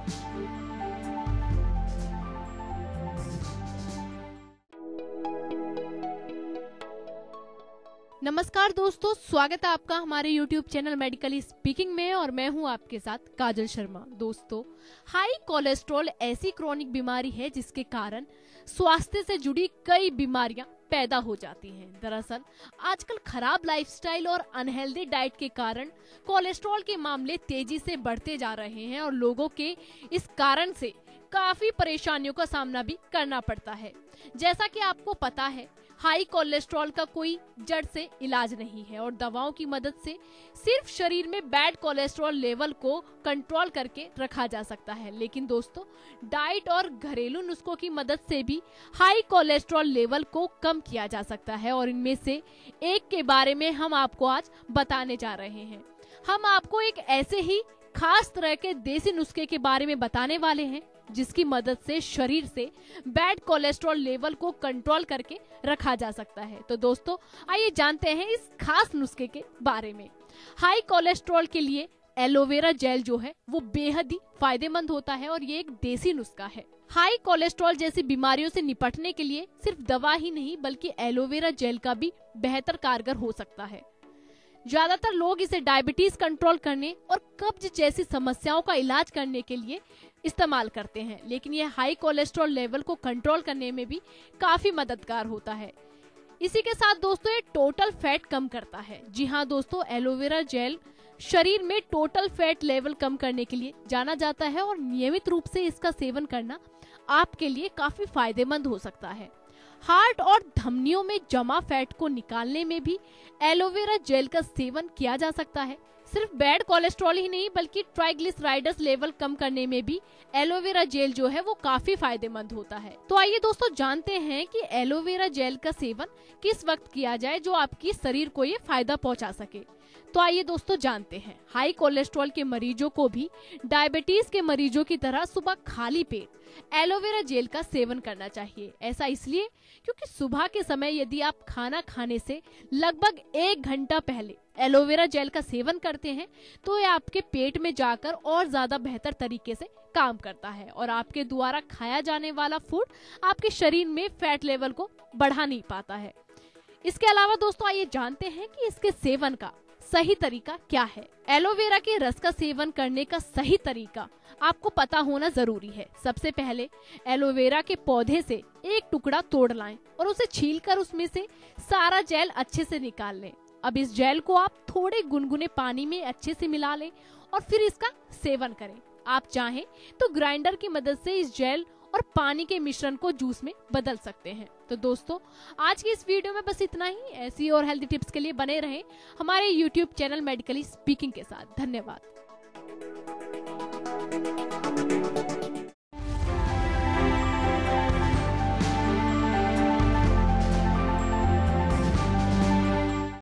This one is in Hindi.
नमस्कार दोस्तों, स्वागत है आपका हमारे YouTube चैनल मेडिकली स्पीकिंग में और मैं हूं आपके साथ काजल शर्मा। दोस्तों, हाई कोलेस्ट्रॉल ऐसी क्रॉनिक बीमारी है जिसके कारण स्वास्थ्य से जुड़ी कई बीमारियां पैदा हो जाती हैं। दरअसल आजकल खराब लाइफस्टाइल और अनहेल्दी डाइट के कारण कोलेस्ट्रॉल के मामले तेजी से बढ़ते जा रहे हैं और लोगों के इस कारण से काफी परेशानियों का सामना भी करना पड़ता है। जैसा कि आपको पता है, हाई कोलेस्ट्रॉल का कोई जड़ से इलाज नहीं है और दवाओं की मदद से सिर्फ शरीर में बैड कोलेस्ट्रॉल लेवल को कंट्रोल करके रखा जा सकता है। लेकिन दोस्तों, डाइट और घरेलू नुस्खों की मदद से भी हाई कोलेस्ट्रॉल लेवल को कम किया जा सकता है और इनमें से एक के बारे में हम आपको आज बताने जा रहे हैं। हम आपको एक ऐसे ही खास तरह के देसी नुस्खे के बारे में बताने वाले हैं जिसकी मदद से शरीर से बैड कोलेस्ट्रॉल लेवल को कंट्रोल करके रखा जा सकता है। तो दोस्तों, आइए जानते हैं इस खास नुस्खे के बारे में। हाई कोलेस्ट्रॉल के लिए एलोवेरा जेल जो है वो बेहद ही फायदेमंद होता है और ये एक देसी नुस्खा है। हाई कोलेस्ट्रॉल जैसी बीमारियों से निपटने के लिए सिर्फ दवा ही नहीं बल्कि एलोवेरा जेल का भी बेहतर कारगर हो सकता है। ज्यादातर लोग इसे डायबिटीज कंट्रोल करने और कब्ज जैसी समस्याओं का इलाज करने के लिए इस्तेमाल करते हैं, लेकिन यह हाई कोलेस्ट्रॉल लेवल को कंट्रोल करने में भी काफी मददगार होता है। इसी के साथ दोस्तों, ये टोटल फैट कम करता है। जी हाँ दोस्तों, एलोवेरा जेल शरीर में टोटल फैट लेवल कम करने के लिए जाना जाता है और नियमित रूप से इसका सेवन करना आपके लिए काफी फायदेमंद हो सकता है। हार्ट और धमनियों में जमा फैट को निकालने में भी एलोवेरा जेल का सेवन किया जा सकता है। सिर्फ बैड कोलेस्ट्रॉल ही नहीं बल्कि ट्राइग्लिसराइड्स लेवल कम करने में भी एलोवेरा जेल जो है वो काफी फायदेमंद होता है। तो आइए दोस्तों जानते हैं कि एलोवेरा जेल का सेवन किस वक्त किया जाए जो आपकी शरीर को ये फायदा पहुंचा सके। तो आइए दोस्तों जानते हैं। हाई कोलेस्ट्रॉल के मरीजों को भी डायबिटीज के मरीजों की तरह सुबह खाली पेट एलोवेरा जेल का सेवन करना चाहिए। ऐसा इसलिए क्योंकि सुबह के समय यदि आप खाना खाने से लगभग 1 घंटा पहले एलोवेरा जेल का सेवन करते हैं तो ये आपके पेट में जाकर और ज्यादा बेहतर तरीके से काम करता है और आपके द्वारा खाया जाने वाला फूड आपके शरीर में फैट लेवल को बढ़ा नहीं पाता है। इसके अलावा दोस्तों, आइए जानते हैं कि इसके सेवन का सही तरीका क्या है। एलोवेरा के रस का सेवन करने का सही तरीका आपको पता होना जरूरी है। सबसे पहले एलोवेरा के पौधे से एक टुकड़ा तोड़ लाएं और उसे छीलकर उसमें से सारा जेल अच्छे से निकाल लें। अब इस जेल को आप थोड़े गुनगुने पानी में अच्छे से मिला लें और फिर इसका सेवन करें। आप चाहें तो ग्राइंडर की मदद से इस जेल और पानी के मिश्रण को जूस में बदल सकते हैं। तो दोस्तों, आज की इस वीडियो में बस इतना ही। ऐसी और हेल्दी टिप्स के लिए बने रहें हमारे YouTube चैनल मेडिकली स्पीकिंग के साथ। धन्यवाद।